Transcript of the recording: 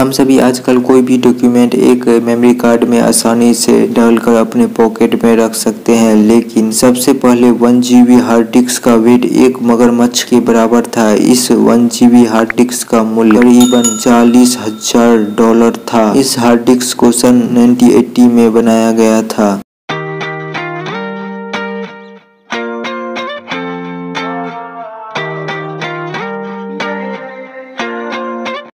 हम सभी आजकल कोई भी डॉक्यूमेंट एक मेमोरी कार्ड में आसानी से डालकर अपने पॉकेट में रख सकते हैं, लेकिन सबसे पहले 1 GB हार्ड डिस्क का वेट एक मगरमच्छ के बराबर था। इस 1 GB हार्ड डिस्क का मूल्य करीबन $40,000 था। इस हार्ड डिस्क को सन 1980 में बनाया गया था।